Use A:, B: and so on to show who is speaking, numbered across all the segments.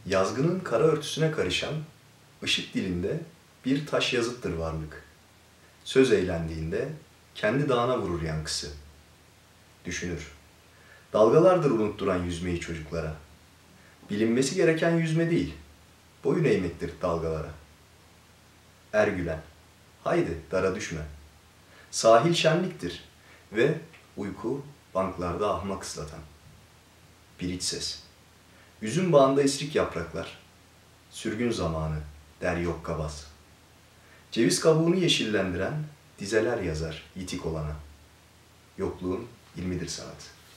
A: Yazgının kara örtüsüne karışan, ışık dilinde bir taş yazıttır varlık. Söz eğlendiğinde kendi dağına vurur yankısı. Düşünür. Dalgalardır unutturan yüzmeyi çocuklara. Bilinmesi gereken yüzme değil, boyun eğmektir dalgalara. Ergülen, haydi dara düşme. Sahil şenliktir ve uyku banklarda ahmak ıslatan. Bir iç ses. Üzüm bağında esrik yapraklar. Sürgün zamanı der yok kabaz. Ceviz kabuğunu yeşillendiren dizeler yazar yitik olana. Yokluğun ilmidir sanat.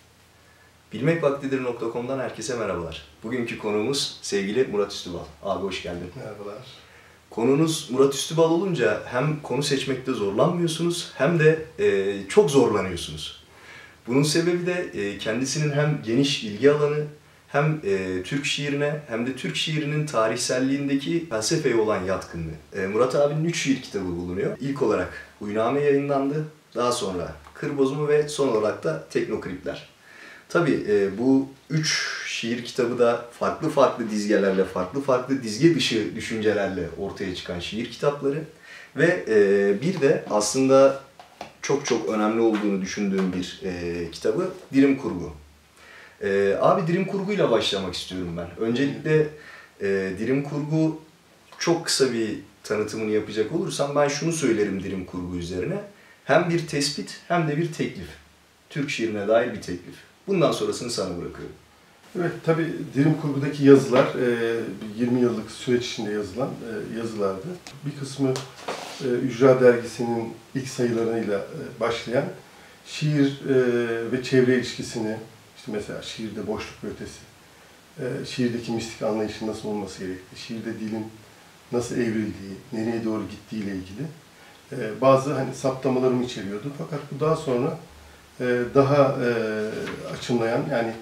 A: Bilmekvaktidir.com'dan herkese merhabalar. Bugünkü konuğumuz sevgili Murat Üstübal. Abi hoş geldin.
B: Merhabalar.
A: Konunuz Murat Üstübal olunca hem konu seçmekte zorlanmıyorsunuz hem de çok zorlanıyorsunuz. Bunun sebebi de kendisinin hem geniş ilgi alanı hem Türk şiirine hem de Türk şiirinin tarihselliğindeki felsefeye olan yatkınlığı. Murat abinin 3 şiir kitabı bulunuyor. İlk olarak Uyname yayınlandı, daha sonra Kır Bozumu ve son olarak da Teknokripler. Tabii bu 3 şiir kitabı da farklı dizgelerle, farklı dizge dışı düşüncelerle ortaya çıkan şiir kitapları. Ve bir de aslında çok önemli olduğunu düşündüğüm bir kitabı Dirim Kurgu. Abi Dirim Kurgu'yla başlamak istiyorum ben. Öncelikle Dirim Kurgu çok kısa bir tanıtımını yapacak olursam ben şunu söylerim Dirim Kurgu üzerine. Hem bir tespit hem de bir teklif. Türk şiirine dair bir teklif. Bundan sonrasını sana bırakıyorum.
B: Evet, tabii Dirim Kurgu'daki yazılar 20 yıllık süreç içinde yazılan yazılardı. Bir kısmı Ücra Dergisi'nin ilk sayılarıyla başlayan şiir ve çevre ilişkisini, işte mesela şiirde boşluk ve ötesi, şiirdeki mistik anlayışın nasıl olması gerektiği, şiirde dilin nasıl evrildiği, nereye doğru gittiği ile ilgili bazı saptamalarımı içeriyordu. Fakat bu daha sonra daha açımlayan, yani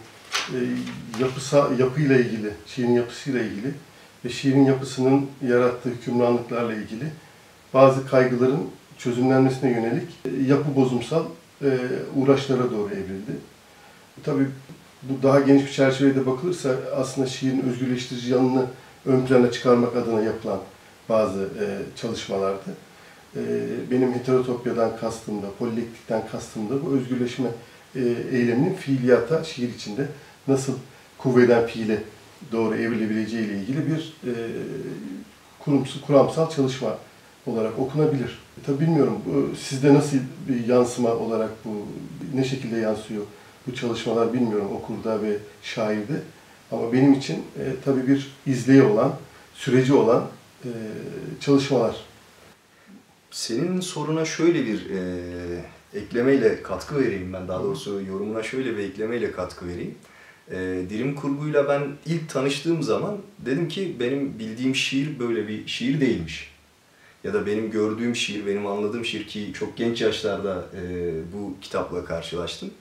B: yapıyla ilgili, şiirin yapısıyla ilgili ve şiirin yapısının yarattığı hükümranlıklarla ilgili bazı kaygıların çözümlenmesine yönelik yapı bozumsal uğraşlara doğru evrildi. Tabii bu daha geniş bir çerçevede bakılırsa aslında şiirin özgürleştirici yanını ön plana çıkarmak adına yapılan bazı çalışmalardı. Benim heterotopyadan kastım da, polilektikten kastım da bu özgürleşme eyleminin fiiliyata, şiir içinde nasıl kuvveden fiile doğru evrilebileceği ile ilgili bir kuramsal çalışma olarak okunabilir. Tabii bilmiyorum, sizde nasıl bir yansıma olarak bu, ne şekilde yansıyor bu çalışmalar bilmiyorum okurda ve şairde. Ama benim için tabii bir izleyi olan, süreci olan çalışmalar.
A: Senin soruna şöyle bir eklemeyle katkı vereyim ben. Daha doğrusu yorumuna şöyle bir eklemeyle katkı vereyim. Dirim Kurgu'yla ben ilk tanıştığım zaman dedim ki benim bildiğim şiir böyle bir şiir değilmiş. Ya da benim gördüğüm şiir, benim anladığım şiir ki çok genç yaşlarda bu kitapla karşılaştım.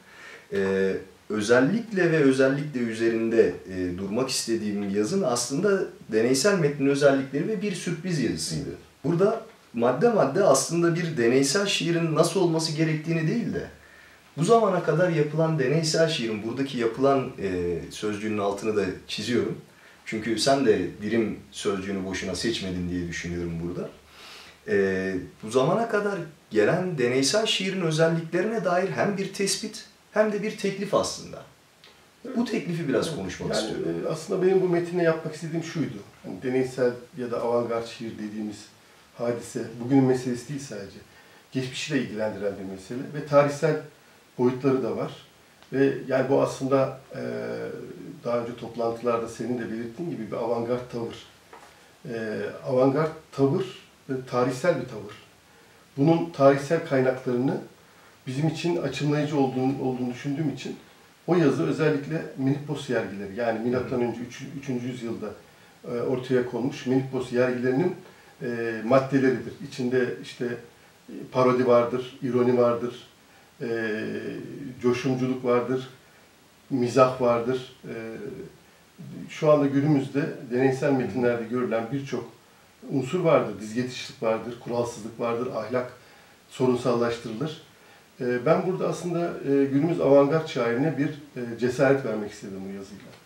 A: Özellikle üzerinde durmak istediğim yazın aslında deneysel metnin özellikleri ve bir sürpriz yazısıydı. Burada madde aslında bir deneysel şiirin nasıl olması gerektiğini değil de bu zamana kadar yapılan deneysel şiirin, buradaki yapılan sözcüğünün altını da çiziyorum. Çünkü sen de dirim sözcüğünü boşuna seçmedin diye düşünüyorum burada. Bu zamana kadar gelen deneysel şiirin özelliklerine dair hem bir tespit hem de bir teklif aslında. Bu teklifi biraz konuşmak istiyorum.
B: Aslında benim bu metinde yapmak istediğim şuydu. Hani deneysel ya da avantgard şiir dediğimiz hadise bugünün meselesi değil sadece. Geçmişiyle ilgilendiren bir mesele ve tarihsel boyutları da var. Ve yani bu aslında daha önce toplantılarda senin de belirttiğin gibi bir avantgard tavır. Avantgard tavır tarihsel bir tavır. Bunun tarihsel kaynaklarını bizim için açımlayıcı olduğunu düşündüğüm için o yazı özellikle Menipos yergileri, yani milattan önce 3. yüzyılda ortaya konmuş Menipos yergilerinin maddeleridir. İçinde işte parodi vardır, ironi vardır, coşumculuk vardır, mizah vardır. Şu anda günümüzde deneysel metinlerde görülen birçok unsur vardır. Dizgetişlik vardır, kuralsızlık vardır, ahlak sorunsallaştırılır. Ben burada aslında günümüz avantgard şairine bir cesaret vermek istedim bu yazıyla.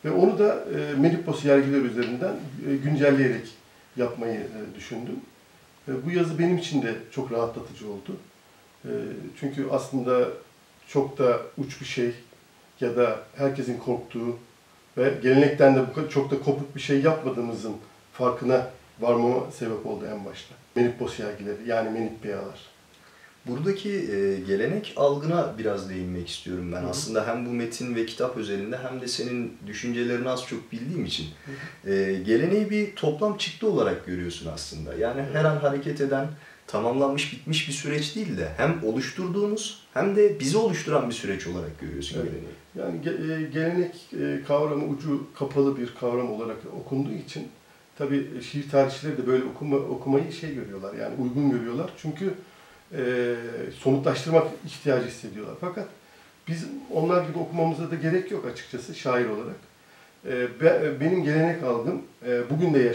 B: Ve onu da Melipos yergiler üzerinden güncelleyerek yapmayı düşündüm. Bu yazı benim için de çok rahatlatıcı oldu. Çünkü aslında çok da uç bir şey ya da herkesin korktuğu ve gelenekten de çok da kopuk bir şey yapmadığımızın farkına varmama sebep oldu en başta. Melipos yergileri, yani Menippeyalar.
A: Buradaki gelenek algına biraz değinmek istiyorum ben. Aslında hem bu metin ve kitap özelinde hem de senin düşüncelerini az çok bildiğim için geleneği bir toplam çıktı olarak görüyorsun aslında. Yani her an hareket eden, tamamlanmış, bitmiş bir süreç değil de hem oluşturduğumuz hem de bizi oluşturan bir süreç olarak görüyorsun geleneği.
B: Yani gelenek kavramı ucu kapalı bir kavram olarak okunduğu için tabii şiir tarihçileri de böyle okumayı görüyorlar, yani uygun görüyorlar. Çünkü somutlaştırmak ihtiyacı hissediyorlar. Fakat biz onlar gibi okumamıza da gerek yok açıkçası şair olarak. Benim gelenek algım bugün de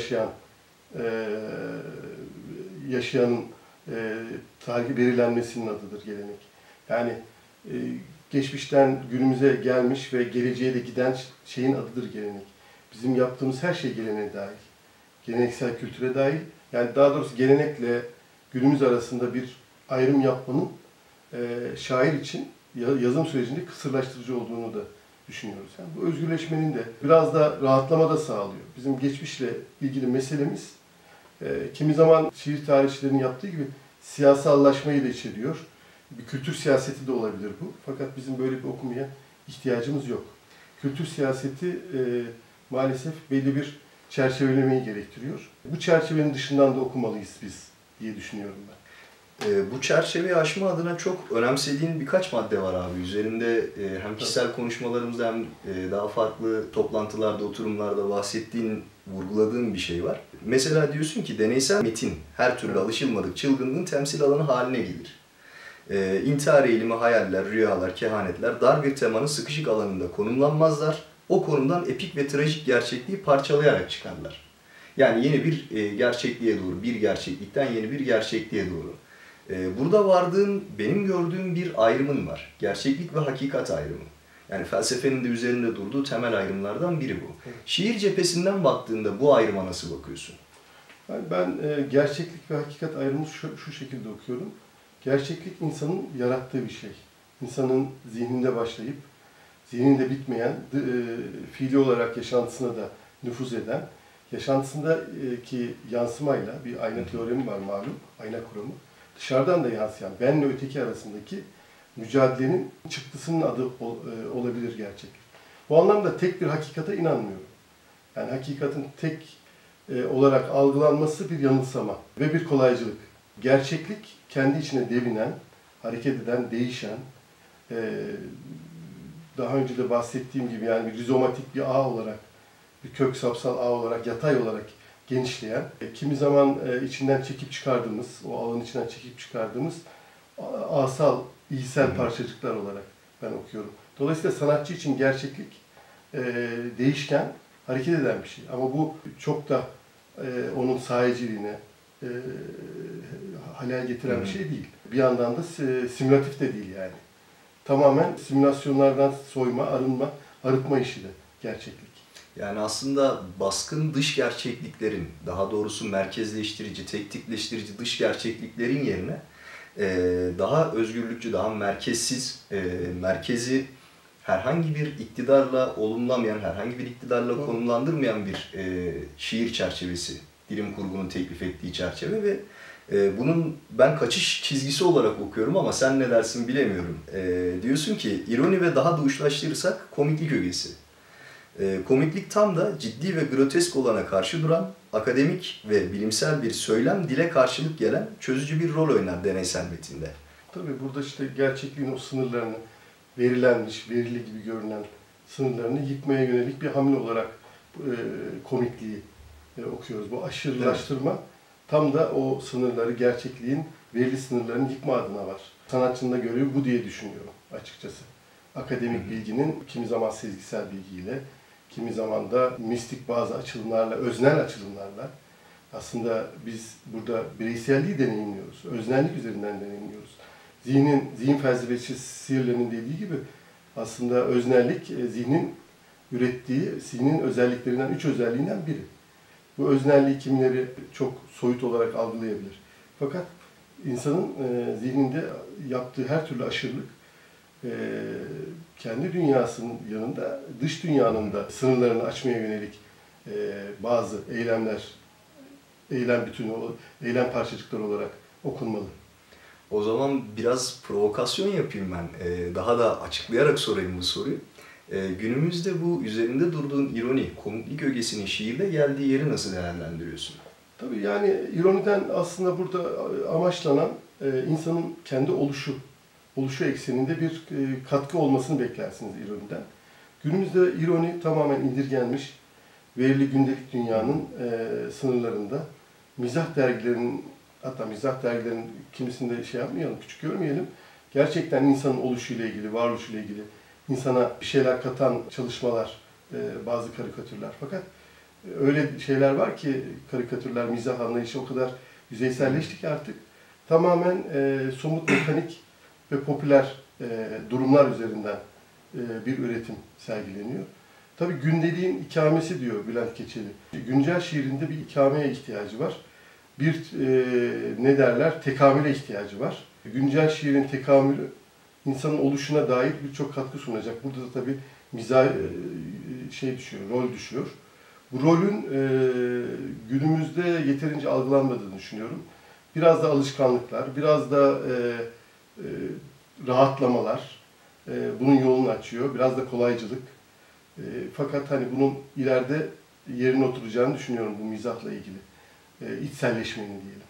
B: yaşayanın tarihi belirlenmesinin adıdır gelenek. Yani geçmişten günümüze gelmiş ve geleceğe de giden şeyin adıdır gelenek. Bizim yaptığımız her şey geleneğe dahil. Geleneksel kültüre dahil. Yani daha doğrusu gelenekle günümüz arasında bir ayrım yapmanın şair için yazım sürecinde kısırlaştırıcı olduğunu da düşünüyoruz. Yani bu özgürleşmenin de biraz da rahatlama da sağlıyor. Bizim geçmişle ilgili meselemiz kimi zaman şiir tarihçilerinin yaptığı gibi siyasallaşmayı da içeriyor. Bir kültür siyaseti de olabilir bu. Fakat bizim böyle bir okumaya ihtiyacımız yok. Kültür siyaseti maalesef belli bir çerçevelemeyi gerektiriyor. Bu çerçevenin dışından da okumalıyız biz diye düşünüyorum ben.
A: Bu çerçeveyi aşma adına çok önemsediğin birkaç madde var abi. Üzerinde hem kişisel konuşmalarımızda hem daha farklı toplantılarda, oturumlarda bahsettiğin, vurguladığın bir şey var. Mesela diyorsun ki deneysel metin her türlü alışılmadık çılgınlığın temsil alanı haline gelir. İntihar eğilimi, hayaller, rüyalar, kehanetler dar bir temanın sıkışık alanında konumlanmazlar. O konumdan epik ve trajik gerçekliği parçalayarak çıkarlar. Yani yeni bir gerçekliğe doğru, bir gerçeklikten yeni bir gerçekliğe doğru. Burada vardığım, benim gördüğüm bir ayrımın var. Gerçeklik ve hakikat ayrımı. Yani felsefenin de üzerinde durduğu temel ayrımlardan biri bu.
B: Evet.
A: Şiir cephesinden baktığında bu ayrıma nasıl bakıyorsun?
B: Ben gerçeklik ve hakikat ayrımını şu şekilde okuyorum. Gerçeklik insanın yarattığı bir şey. İnsanın zihninde başlayıp, zihninde bitmeyen, fiili olarak yaşantısına da nüfuz eden, yaşantısındaki yansımayla, bir ayna teoremi var malum, ayna kuramı. Dışarıdan da yansıyan, benle öteki arasındaki mücadelenin çıktısının adı olabilir gerçeklik. Bu anlamda tek bir hakikate inanmıyorum. Yani hakikatin tek olarak algılanması bir yanılsama ve bir kolaycılık. Gerçeklik kendi içine devinen, hareket eden, değişen, daha önce de bahsettiğim gibi yani bir rizomatik bir ağ olarak, bir kök sapsal ağ olarak, yatay olarak genişleyen, kimi zaman içinden çekip çıkardığımız, o ağın içinden çekip çıkardığımız asal, iyisel parçacıklar olarak ben okuyorum. Dolayısıyla sanatçı için gerçeklik değişken, hareket eden bir şey. Ama bu çok da onun sahiciliğine halel getiren bir şey değil. Bir yandan da simülatif de değil yani. Tamamen simülasyonlardan soyma, arıtma işi de gerçeklik.
A: Yani aslında baskın dış gerçekliklerin, daha doğrusu merkezleştirici, teknikleştirici dış gerçekliklerin yerine daha özgürlükçü, daha merkezsiz, merkezi herhangi bir iktidarla olumlamayan, herhangi bir iktidarla konumlandırmayan bir şiir çerçevesi, dilim kurgunun teklif ettiği çerçeve ve bunun ben kaçış çizgisi olarak okuyorum ama sen ne dersin bilemiyorum. Diyorsun ki ironi ve daha da uçlaştırırsak komiklik ögesi. Komiklik tam da ciddi ve grotesk olana karşı duran, akademik ve bilimsel bir söylem dile karşılık gelen çözücü bir rol oynar deneysel metinde.
B: Tabii burada işte gerçekliğin o sınırlarını, verili gibi görünen sınırlarını yıkmaya yönelik bir hamle olarak komikliği okuyoruz. Bu aşırılaştırma tam da o sınırları, gerçekliğin verili sınırlarını yıkma adına var. Sanatçının da görevi bu diye düşünüyorum açıkçası. Akademik bilginin kimi zaman sezgisel bilgiyle, kimi zaman da mistik bazı açılımlarla, öznel açılımlarla aslında biz burada bireyselliği deneyimliyoruz. Öznellik üzerinden deneyimliyoruz. Zihin felsefesi Searle'nin dediği gibi aslında öznellik zihnin ürettiği zihnin özelliklerinden, 3 özelliğinden biri. Bu öznelliği kimileri çok soyut olarak algılayabilir. Fakat insanın zihninde yaptığı her türlü aşırılık kendi dünyasının yanında dış dünyanın da sınırlarını açmaya yönelik bazı eylemler, eylem bütünü, eylem parçacıkları olarak okunmalı.
A: O zaman biraz provokasyon yapayım ben. Daha da açıklayarak sorayım bu soruyu. Günümüzde bu üzerinde durduğun ironi, komiklik ögesinin şiirde geldiği yeri nasıl değerlendiriyorsun?
B: Tabii yani ironiden aslında burada amaçlanan insanın kendi oluşu ekseninde bir katkı olmasını beklersiniz ironiden. Günümüzde ironi tamamen indirgenmiş, verili gündelik dünyanın sınırlarında. Mizah dergilerinin, hatta mizah dergilerinin kimisinde şey yapmayalım, küçük görmeyelim. Gerçekten insanın oluşuyla ilgili, varoluşuyla ilgili insana bir şeyler katan çalışmalar, bazı karikatürler. Fakat öyle şeyler var ki karikatürler, mizah anlayışı o kadar yüzeyselleşti ki artık tamamen somut, mekanik ve popüler durumlar üzerinden bir üretim sergileniyor. Tabii gündeliğin ikamesi diyor Bülent Keçeli. Güncel şiirinde bir ikameye ihtiyacı var. Bir ne derler, tekamüle ihtiyacı var. Güncel şiirin tekamülü insanın oluşuna dair birçok katkı sunacak. Burada da tabii mizah rol düşüyor. Bu rolün günümüzde yeterince algılanmadığını düşünüyorum. Biraz da alışkanlıklar, biraz da rahatlamalar bunun yolunu açıyor. Biraz da kolaycılık. Fakat hani bunun ileride yerine oturacağını düşünüyorum bu mizahla ilgili. İçselleşmenin diyelim.